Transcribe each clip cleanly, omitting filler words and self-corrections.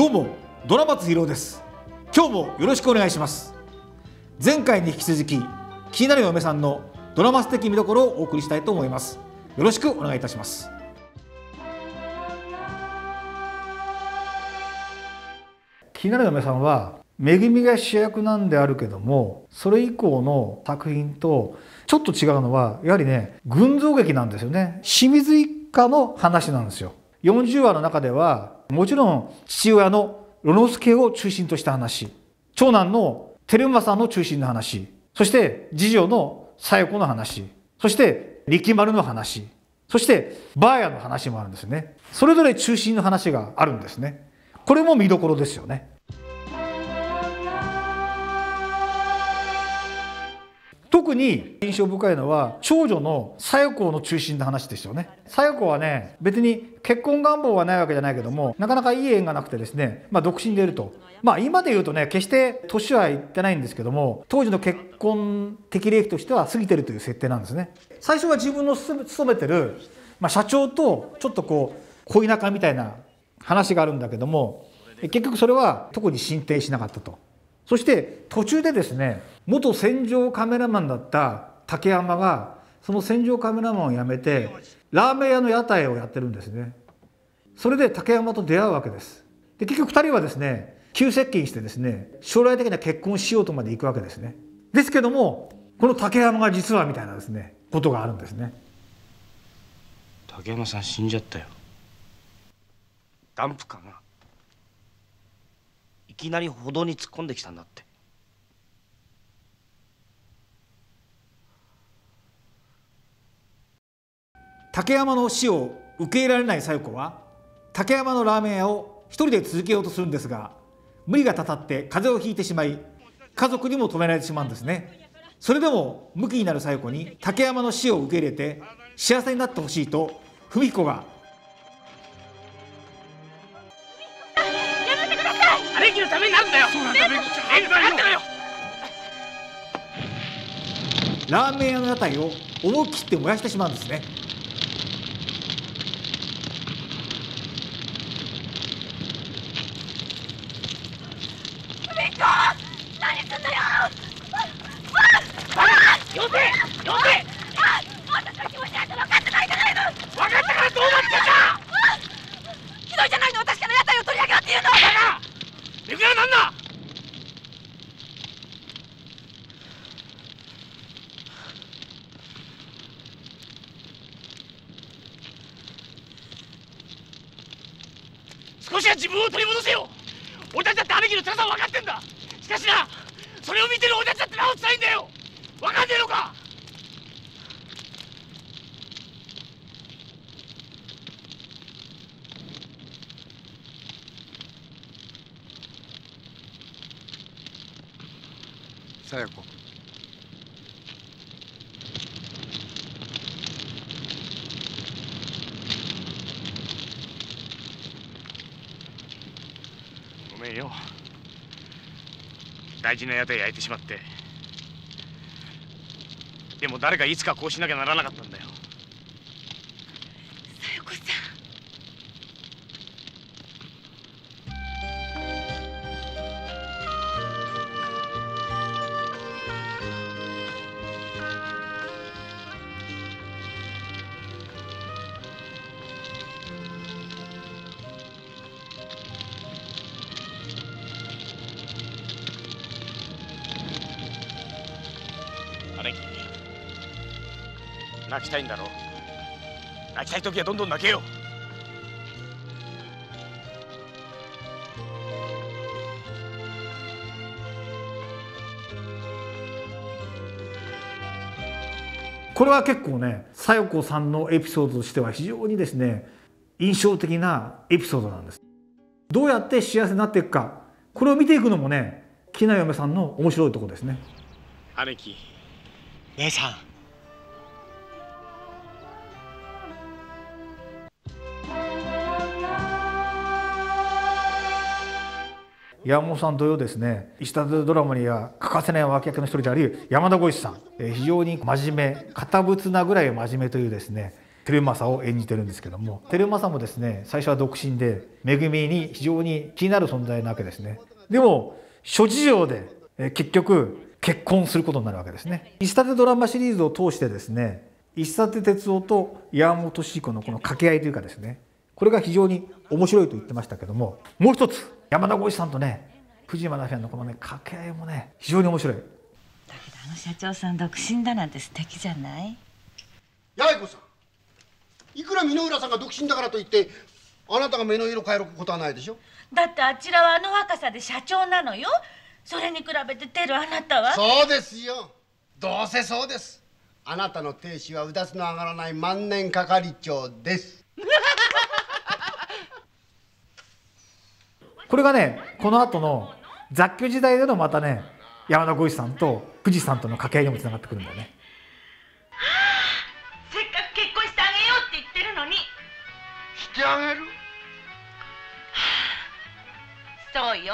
どうも、ドラマツヒロです。今日もよろしくお願いします。前回に引き続き、気になる嫁さんのドラマス的見どころをお送りしたいと思います。よろしくお願いいたします。気になる嫁さんは、めぐみが主役なんであるけども、それ以降の作品とちょっと違うのは、やはりね、群像劇なんですよね。清水一家の話なんですよ。40話の中では、もちろん父親の与之助を中心とした話、長男の照正の中心の話、そして次女の小夜子の話、そして力丸の話、そしてばあやの話もあるんですね。それぞれ中心の話があるんですね。これも見どころですよね。特に印象深いのは長女の小夜子の中心の話ですよね。小夜子はね、別に結婚願望はないわけじゃないけども、なかなかいい縁がなくてですね、独身でいると。今で言うとね、決して年はいってないんですけども、当時の結婚適齢期としては過ぎてるという設定なんですね。最初は自分の勤めてる、社長とちょっと恋仲みたいな話があるんだけども、結局それは特に進展しなかったと。そして途中でですね、元戦場カメラマンだった竹山がその戦場カメラマンを辞めてラーメン屋の屋台をやってるんですね。それで竹山と出会うわけです。で、結局2人はですね、急接近してですね、将来的な結婚しようとまで行くわけですね。ですけども、この竹山が実はみたいなですね、ことがあるんですね。 竹山さん死んじゃったよ。ダンプカーがいきなり歩道に突っ込んできたんだって。 竹山の死を受け入れられない小夜子は竹山のラーメン屋を一人で続けようとするんですが、無理がたたって風邪をひいてしまい、家族にも止められてしまうんですね。それでもムキになる小夜子に竹山の死を受け入れて幸せになってほしいと文彦が姉貴のためになるんだよ。そうなんだ、めぐちゃん。分かってろよ。 ラーメン屋の屋台を思い切って燃やしてしまうんですね。 文彦、何すんだよ。よせ、よせ。私の気持ちなんて分かってないじゃないの。分かったからどうなってんだ。ひどいじゃないの、私から屋台を取り上げろっていうの。だがめぐらなんだ。少しは自分を取り戻せよ。俺たちだって兄貴の辛さは分かってんだ。しかしな、それを見てる俺たちだってなお辛いんだよ。分かんねえのか。 小夜子、 ごめんよ。大事な屋台焼いてしまって。でも誰かいつかこうしなきゃならなかったんだよ。 小夜子さん。 姉貴、泣きたいんだろう。泣きたい時はどんどん泣けよ。 これは結構ね、小夜子さんのエピソードとしては非常にですね、印象的なエピソードなんです。どうやって幸せになっていくか、これを見ていくのもね、気になる嫁さんの面白いところですね。 姉貴、姉さん。 山本さん同様ですね、石立ドラマには欠かせない脇役の一人であり山田五一さん、非常に真面目、堅物なぐらい真面目というですね、 照正を演じてるんですけども、照正もですね最初は独身でめぐみに非常に気になる存在なわけですね。でも諸事情で結局結婚することになるわけですね。石立ドラマシリーズを通してですね、石立哲夫と山本敏彦のこの掛け合いというかですね、これが非常に面白いと言ってましたけども、もう一つ山田浩一さんとね藤間奈々のこのね掛け合いもね非常に面白い。 だけどあの社長さん独身だなんて素敵じゃない？ 八重子さん、いくら箕浦さんが独身だからといってあなたが目の色変えることはないでしょ。 だってあちらはあの若さで社長なのよ。それに比べてテルあなたは。 そうですよ、どうせそうです。あなたの亭主はうだつの上がらない万年係長です。 これがねこの後の雑居時代でのまたね山田浩一さんと藤さんとの掛け合いにもつながってくるんだよね。 せっかく結婚してあげようって言ってるのに。 してあげる？ そうよ。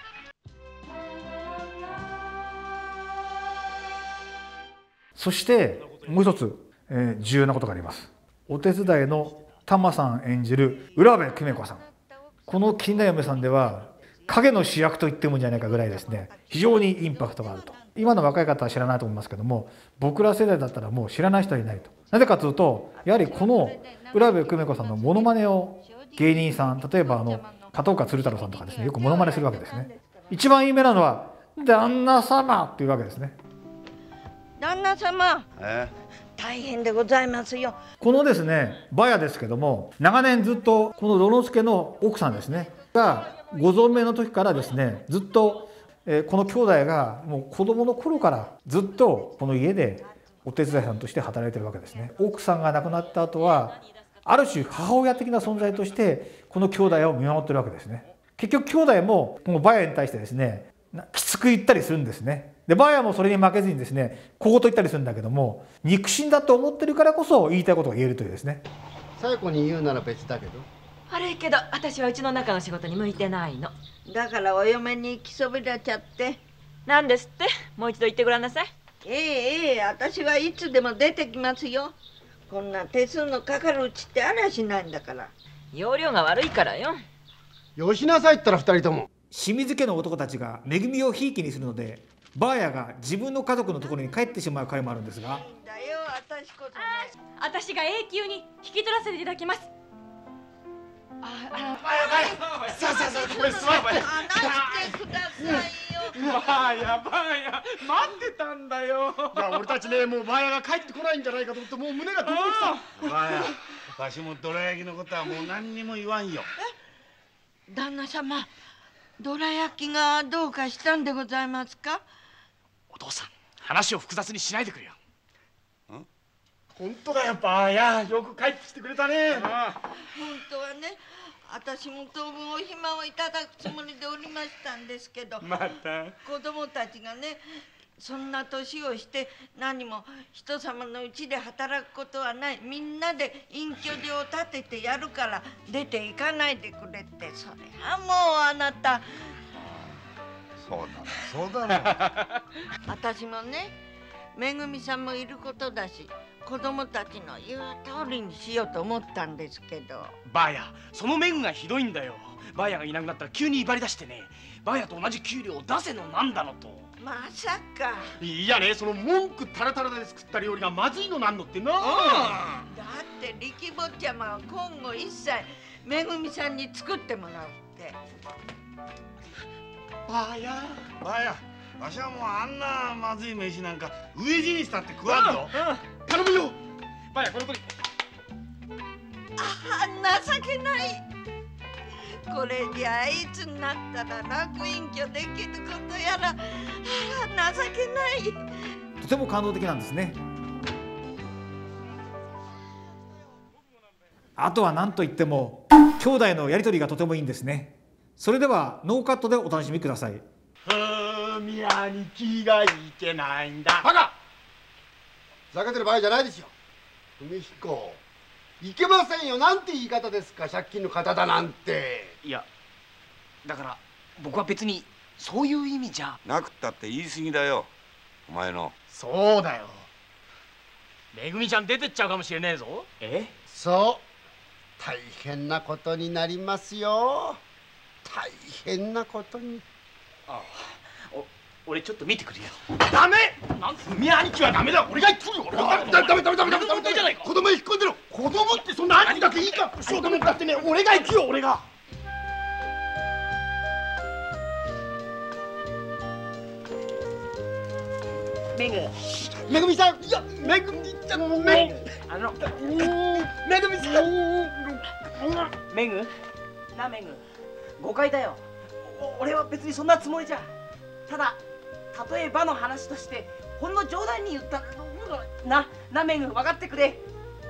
そしてもう一つ、重要なことがあります。お手伝いのタマさん演じる浦部久美子さん、この金田嫁さんでは影の主役と言ってもいいんじゃないかぐらいですね非常にインパクトがあると。今の若い方は知らないと思いますけども、僕ら世代だったらもう知らない人はいないと。なぜかというとやはりこの浦部久美子さんのモノマネを芸人さん、例えば片岡鶴太郎さんとかですねよくモノマネするわけですね。一番有名なのは旦那様っていうわけですね。 旦那様、大変でございますよ。 このですね馬屋ですけども、長年ずっとこの炉之助の奥さんですねがご存命の時からですねずっと、この兄弟がもう子供の頃からずっとこの家でお手伝いさんとして働いてるわけですね。奥さんが亡くなった後はある種母親的な存在としてこの兄弟を見守ってるわけですね。結局兄弟もこの馬屋に対してですねきつく言ったりするんですね。で馬屋もそれに負けずにですね小言言ったりするんだけども、肉親だと思ってるからこそ言いたいことが言えるというですね。 小夜子に言うなら別だけど。 悪いけど私はうちの中の仕事に向いてないの。 だからお嫁に来そびれちゃって。 なんですって？もう一度言ってごらんなさい。 私はいつでも出てきますよ。こんな手数のかかるうちってありゃしないんだから。 容量が悪いからよ。 よしなさいったら二人とも。 清水家の男たちがめぐみをひいきにするのでバーヤが自分の家族のところに帰ってしまう回もあるんですが、 だよ、私こそね。 私が永久に引き取らせていただきます。 さあこれ座れ。 話してくださいよ。 やばいや待ってたんだよ。 俺たちねもうバーヤが帰ってこないんじゃないかと思ってもう胸がドキドキさ。 バーヤ、わしもどら焼きのことはもう何にも言わんよ。 旦那様、どら焼きがどうかしたんでございますか？ お父さん話を複雑にしないでくれよ。 本当だよバーヤ、よく帰ってきてくれたね。 本当はね、私も当分お暇をいただくつもりでおりましたんですけど、 また子供たちがねそんな年をして何も人様のうちで働くことはない、みんなで隠居所を建ててやるから出て行かないでくれって。それはもうあなた。 そうだろ。 私もねめぐみさんもいることだし子供たちの言う通りにしようと思ったんですけど。 バーヤ、そのメグがひどいんだよ。バーヤがいなくなったら急に威張り出してね、バーヤと同じ給料を出せのなんだのと。 まさか。 いやね、その文句タラタラで作った料理がまずいのなんのってな。 だって力坊ちゃまは今後一切めぐみさんに作ってもらうって。 バーヤ、 わしはもうあんなまずい飯なんか飢え死にしたって食わんぞ。 頼むよ。 バーヤこのとり。 情けない。これじゃあいつになったら楽隠居できることやら、情けない。 とても感動的なんですね。あとは何といっても兄弟のやり取りがとてもいいんですね。それではノーカットでお楽しみください。 宮に気がいけないんだ。バカ！ふざけてる場合じゃないですよ。文彦、いけませんよ。なんて言い方ですか、借金の方だなんて。 いやだから僕は別にそういう意味じゃなくったって言い過ぎだよ、お前の。 そうだよ。 めぐみちゃん出てっちゃうかもしれねえぞ。 そう大変なことになりますよ。大変なことに。 ああ、俺ちょっと見てくるよ。 ダメ。文兄貴はダメだ。俺が言ってくるよ。俺がダメじゃないか。子供引っ込んでろ。子供ってそんな兄貴だけいいか。そうだもんだってね、俺が行くよ、俺が。 めぐ。 めぐみさん。いや、めぐみちゃん。めぐみさん。 めぐ。なめぐ。誤解だよ。俺は別にそんなつもりじゃ。ただ例えばの話としてほんの冗談に言ったなめぐ、分かってくれ。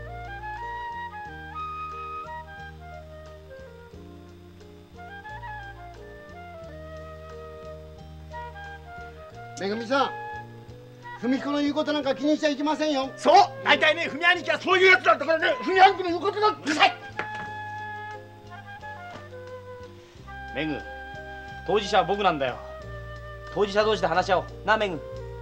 めぐみさん、文彦の言うことなんか気にしちゃいけませんよ。 そう、大体ね、文兄貴はそういうやつだったからね、文兄貴の言うことだ。うるさい。 めぐ、当事者は僕なんだよ。当事者同士で話し合おうな、めぐ。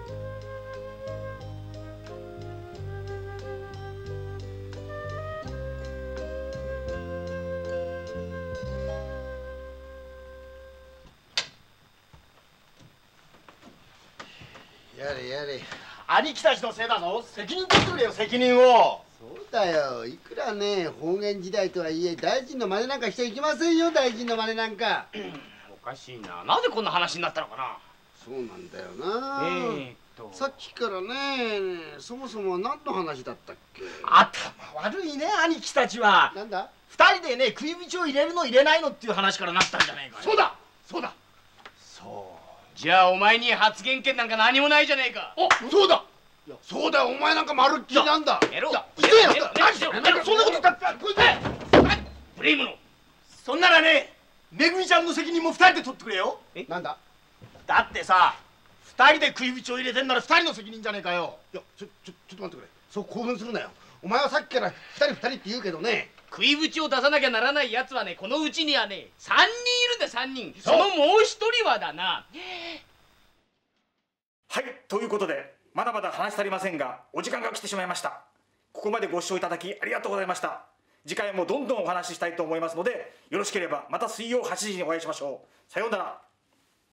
やれやれ。 兄貴たちのせいだぞ。責任取ってくれよ、責任を。 そうだよ。いくらね、方言時代とはいえ大臣の真似なんかしちゃいけませんよ。大臣の真似なんか。 おかしいな。なぜこんな話になったのかな。 そうなんだよな。さっきからね、そもそも何の話だったっけ。 頭悪いね、兄貴たちは。 なんだ。 二人でね、食いぶちを入れるの入れないのっていう話からなったんじゃないか。そうだ、そうだ。 そう。じゃあお前に発言権なんか何もないじゃねえか。 お、そうだ。そうだよ、お前なんかまるっきりなんだ。 やろう。 いや、何しろ、そんなことだって。 ブレイムの。 そんならね、めぐみちゃんの責任も二人で取ってくれよ。 なんだ。 だってさ、二人で食いぶちを入れてんなら二人の責任じゃねえかよ。いや、ちょっと待ってくれ。そう興奮するなよ。お前はさっきから二人って言うけどね。 食いぶちを出さなきゃならないやつはね、このうちにはね、3人いるんだ、3人。そのもう一人はだな。 はい、ということでまだまだ話し足りませんがお時間が来てしまいました。ここまでご視聴いただきありがとうございました。次回もどんどんお話ししたいと思いますので、よろしければまた水曜8時にお会いしましょう。さようなら。